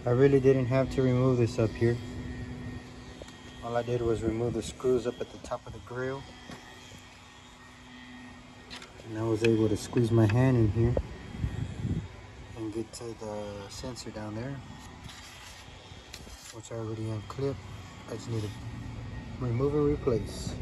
I really didn't have to remove this up here. All I did was remove the screws up at the top of the grill. And I was able to squeeze my hand in here and get to the sensor down there, which I already unclipped. I just need to remove and replace.